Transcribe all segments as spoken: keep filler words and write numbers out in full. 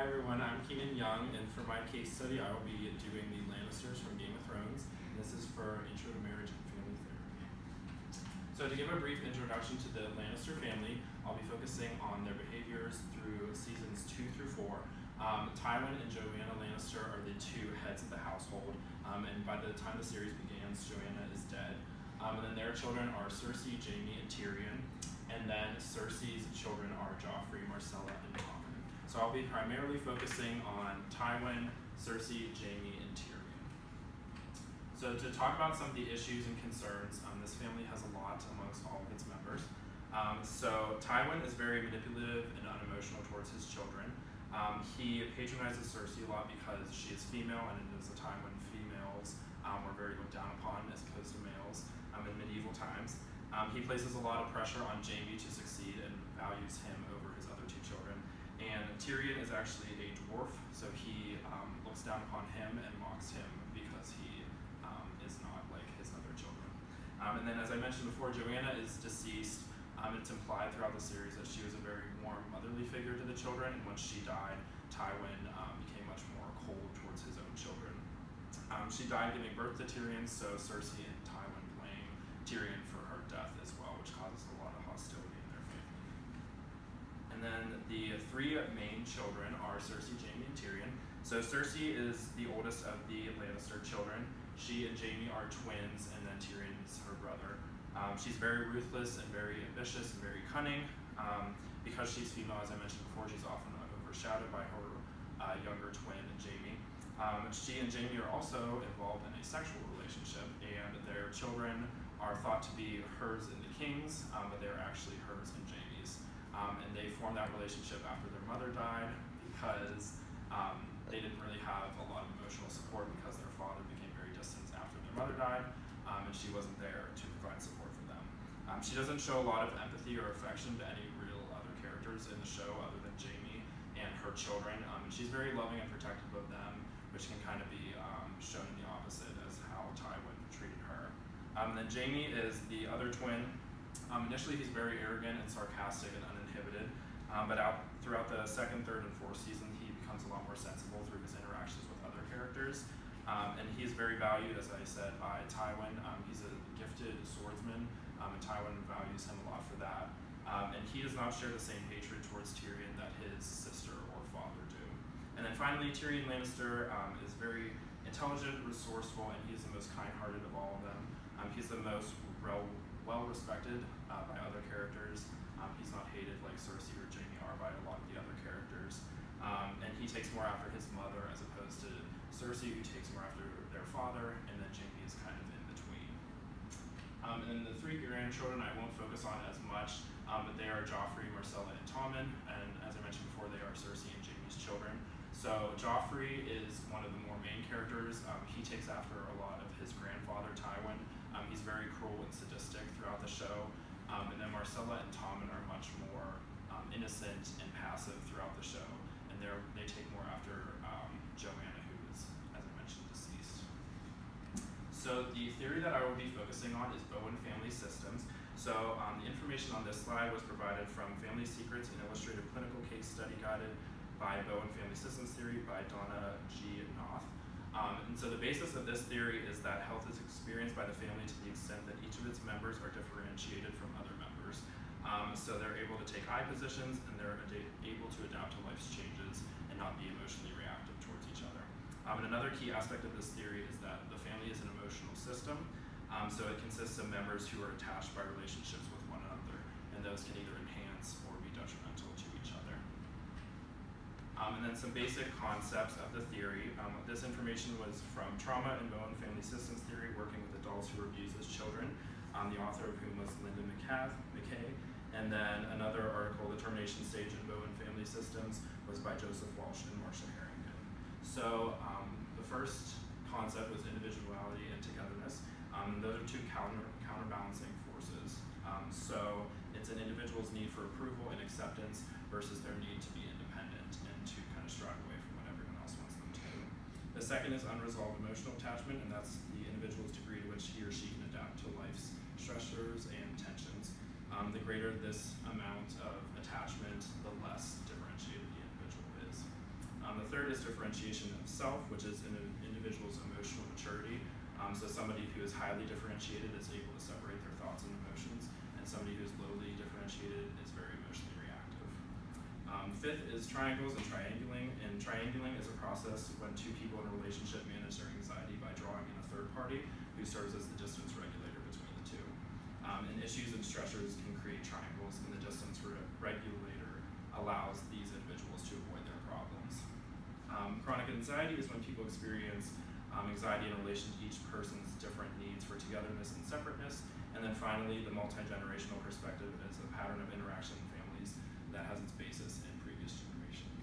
everyone, I'm Keenan Young, and for my case study, I will be doing the Lannisters from Game of Thrones. This is for Intro to Marriage and Family Therapy. So to give a brief introduction to the Lannister family, I'll be focusing on their behaviors through seasons two through four. Um, Tywin and Joanna Lannister are the two heads of the household, um, and by the time the series begins, Joanna is dead. Um, and then their children are Cersei, Jaime, and Tyrion, and then Cersei's children are Joffrey, Myrcella, and Tommen. So I'll be primarily focusing on Tywin, Cersei, Jaime, and Tyrion. So to talk about some of the issues and concerns, um, this family has a lot amongst all of its members. Um, so Tywin is very manipulative and unemotional towards his children. Um, he patronizes Cersei a lot because she is female, and it is a time when females um, were very looked down upon as opposed to males um, in medieval times. Um, he places a lot of pressure on Jaime to succeed and values him over his other two children. And Tyrion is actually a dwarf, so he um, looks down upon him and mocks him because he um, is not like his other children. Um, and then, as I mentioned before, Joanna is deceased. Um, it's implied throughout the series that she was a very warm, motherly figure to the children, and once she died, Tywin um, became much more cold towards his own children. Um, she died giving birth to Tyrion, so Cersei and Tywin blame Tyrion for her death as well, which causes a lot of hostility in their family. And then the three main children are Cersei, Jaime, and Tyrion. So Cersei is the oldest of the Lannister children. She and Jaime are twins, and then Tyrion is her brother. Um, she's very ruthless and very ambitious and very cunning. Um, because she's female, as I mentioned before, she's often overshadowed by her uh, younger twin, Jaime. Um, she and Jaime are also involved in a sexual relationship, and their children are thought to be hers and the king's, um, but they're actually hers and Jaime's. Um, and they formed that relationship after their mother died because um, they didn't really have a lot of emotional support because their father became very distant after their mother died, um, and she wasn't there to provide support for them. Um, she doesn't show a lot of empathy or affection to any real other characters in the show other than Jaime and her children, um, and she's very loving and protective of them, which can kind of be um, shown in the opposite as how Tywin treated her. Um, and then Jaime is the other twin. Um, initially, he's very arrogant and sarcastic and uninhibited, um, but out throughout the second, third, and fourth season, he becomes a lot more sensible through his interactions with other characters. Um, and he is very valued, as I said, by Tywin. Um, he's a gifted swordsman, um, and Tywin values him a lot for that. Um, and he does not share the same hatred towards Tyrion that his sister or father do. And then finally, Tyrion Lannister um, is very intelligent, resourceful, and he's the most kind-hearted of all of them. Um, he's the most well-respected uh, by other characters. Um, he's not hated like Cersei or Jaime are by a lot of the other characters. Um, and he takes more after his mother as opposed to Cersei, who takes more after their father, and then Jaime is kind of in between. Um, and then the three grandchildren I won't focus on as much, um, but they are Joffrey, Myrcella, and Tommen, and as I mentioned before, they are Cersei and Jaime's children. So Joffrey is one of the more main characters. Um, he takes after a lot of his grandfather, Tywin. Um, he's very cruel and sadistic throughout the show. Um, and then Myrcella and Tommen are much more um, innocent and passive throughout the show. And they're, they take more after um, Joanna, who is, as I mentioned, deceased. So the theory that I will be focusing on is Bowen Family Systems. So um, the information on this slide was provided from Family Secrets, an illustrative clinical case study guided by Bowen Family Systems Theory by Donna G. Knopf. Um, and so the basis of this theory is that health is experienced by the family to the extent that each of its members are differentiated from other members. Um, so they're able to take eye positions, and they're able to adapt to life's changes and not be emotionally reactive towards each other. Um, and another key aspect of this theory is that the family is an emotional system. Um, so it consists of members who are attached by relationships with one another, and those can either enhance or be detrimental to each other. Um, and then some basic concepts of the theory. Um, this information was from Trauma and Bowen Family Systems Theory, working with adults who were abused as children, um, the author of whom was Linda McKay. And then another article, The Termination Stage in Bowen Family Systems, was by Joseph Walsh and Marcia Harrington. So um, the first concept was individuality and togetherness. Um, those are two counter, counterbalancing forces. Um, so it's an individual's need for approval and acceptance versus their need to be independent and to kind of strive away from what everyone else wants them to do. The second is unresolved emotional attachment, and that's the individual's degree to which he or she can adapt to life's stressors and tensions. Um, the greater this amount of attachment, the less differentiated the individual is. the third is differentiation of self, which is an individual's emotional maturity. Um, so somebody who is highly differentiated is able to separate their thoughts and emotions, and somebody who is lowly differentiated is very emotionally reactive. Um, fifth is triangles and triangulating, and triangulating is a process when two people in a relationship manage their anxiety by drawing in a third party who serves as the distance regulator between the two. Um, and issues and stressors can create triangles, and the distance re regulator allows these individuals to avoid their problems. Um, chronic anxiety is when people experience um, anxiety in relation to each person's different needs for togetherness and separateness. And then finally, the multi-generational perspective is a pattern of interaction in families that has its basis in previous generations.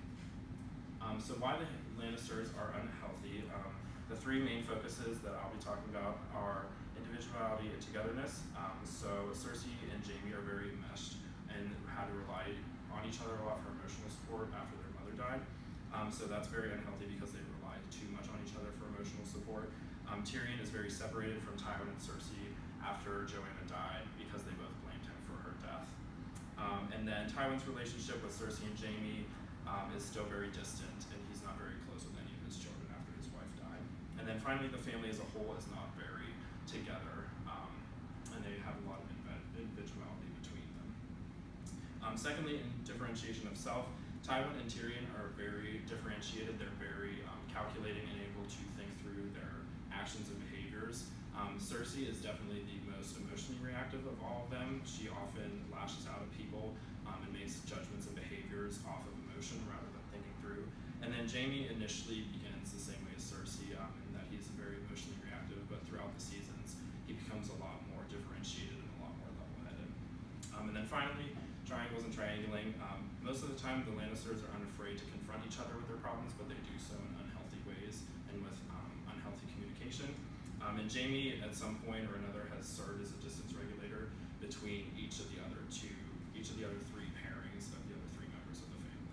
Um, so why the Lannisters are unhealthy, um, the three main focuses that I'll be talking about are individuality and togetherness. Um, so Cersei and Jaime are very enmeshed and had to rely on each other a lot for emotional support after their mother died. Um, so that's very unhealthy because they relied too much on each other for emotional support. Um, Tyrion is very separated from Tywin and Cersei after Joanna died because they both blamed him for her death. Um, and then Tywin's relationship with Cersei and Jaime um, is still very distant, and he's not very close with any of his children after his wife died. And then finally, the family as a whole is not very together, um, and they have a lot of individuality between them. Um, secondly, in differentiation of self, Tywin and Tyrion are very differentiated. They're very um, calculating and able to think through their actions and behaviors. Um, Cersei is definitely the most emotionally reactive of all of them. She often lashes out at people um, and makes judgments and behaviors off of emotion rather than thinking through. And then Jaime initially begins the same way as Cersei, um, in that he's very emotionally reactive, but throughout the seasons, he becomes a lot more differentiated and a lot more level-headed. Um, and then finally, triangles and triangulating. Um, most of the time, the Lannisters are unafraid to confront each other with their problems, but they do so in unhealthy ways and with um, unhealthy communication. Um, and Jaime, at some point or another, has served as a distance regulator between each of the other two, each of the other three pairings of the other three members of the family.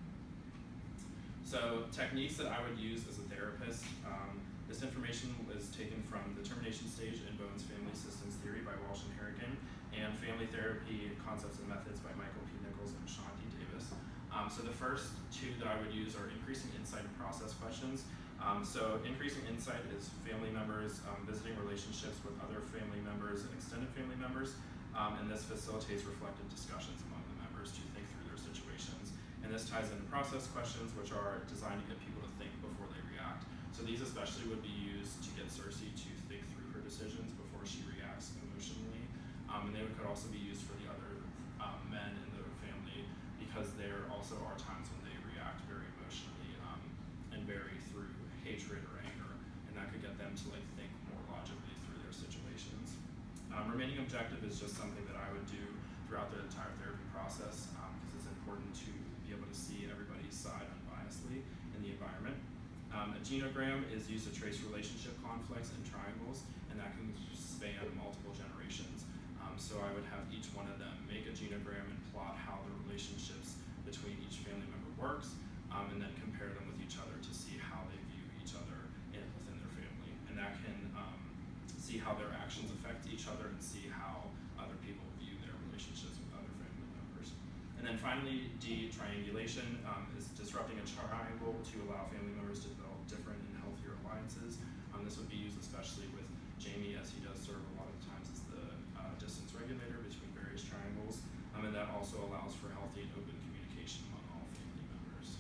So techniques that I would use as a therapist, um, this information was taken from the termination stage in Bowen's Family Systems Theory by Walsh and Harrigan, and Family Therapy Concepts and Methods by Michael P. Nichols and Sean D. Davis. Um, so the first two that I would use are increasing insight and process questions. Um, so increasing insight is family members um, visiting relationships with other family members and extended family members, um, and this facilitates reflective discussions among the members to think through their situations. And this ties into process questions, which are designed to get people to think before they react. So these especially would be used to get Cersei to think through her decisions before she reacts emotionally, um, and they could also be used for the other um, men in the family, because there also are times when they react very emotionally um, and very through hatred or anger, and that could get them to like think more logically through their situations. Um, remaining objective is just something that I would do throughout the entire therapy process, because um, it's important to be able to see everybody's side unbiasedly in the environment. Um, a genogram is used to trace relationship conflicts and triangles, and that can span multiple generations. Um, so I would have each one of them make a genogram and plot how the relationships between each family member works, um, and then compare them with each other to see how they view each other in, within their family. And that can um, see how their actions affect each other and see how other people view their relationships with other family members. And then finally, D, triangulation, um, is disrupting a triangle to allow family members to develop different and healthier alliances. Um, this would be used especially with Jaime, as he does serve a lot of times as the uh, distance regulator between various triangles, um, and that also allows for healthy and open communication among all family members.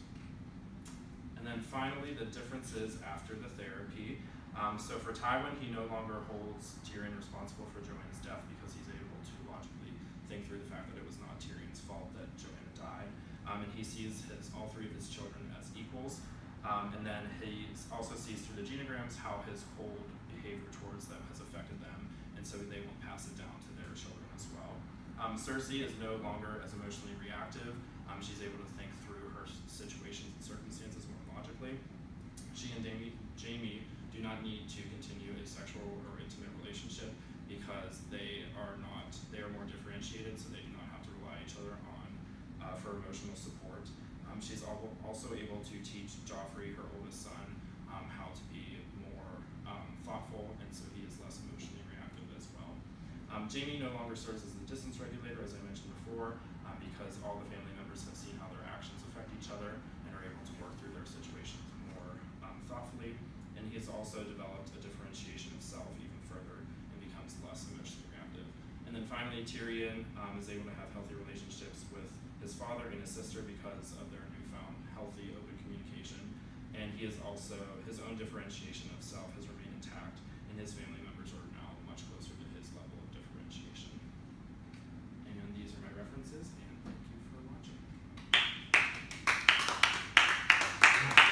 And then finally, the differences after the therapy. Um, so for Tywin, he no longer holds Tyrion responsible for Joanna's death because he's able to logically think through the fact that it was not Tyrion's fault that Joanna died. Um, and he sees his, all three of his children as equals. Um, and then he also sees through the genograms how his cold behavior towards them has affected them, and so they won't pass it down to their children as well. Um, Cersei is no longer as emotionally reactive. Um, she's able to think through her situations and circumstances more logically. She and Jaime, Jaime do not need to continue a sexual or intimate relationship because they are not, they are more differentiated, so they do not have to rely on each other on uh, for emotional support. Um, she's also able to teach Joffrey, her oldest son, um, how to be more um, thoughtful, and so he is less emotionally reactive as well. Um, Jaime no longer serves as the distance regulator, as I mentioned before, um, because all the family members have seen how their actions affect each other and are able to work through also developed a differentiation of self even further and becomes less emotionally reactive. And then finally, Tyrion um, is able to have healthy relationships with his father and his sister because of their newfound healthy open communication. And he is also, his own differentiation of self has remained intact, and his family